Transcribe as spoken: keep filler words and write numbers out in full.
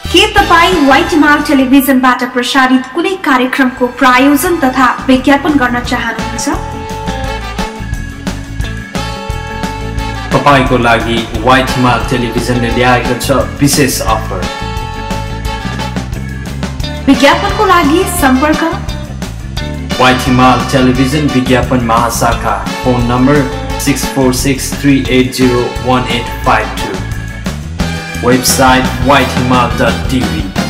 के तपाई व्हाइट हिमाल टेलिभिजनबाट प्रसारित कुनै कार्यक्रमको प्रायोजन तथा विज्ञापन गर्न चाहनुहुन्छ? तपाईको लागि व्हाइट हिमाल टेलिभिजनले ल्याएको छ विशेष अफर। विज्ञापनको लागि सम्पर्क व्हाइट हिमाल टेलिभिजन विज्ञापन महाशाखा, phone number six four six three eight zero one eight five two, website white himal dot t v।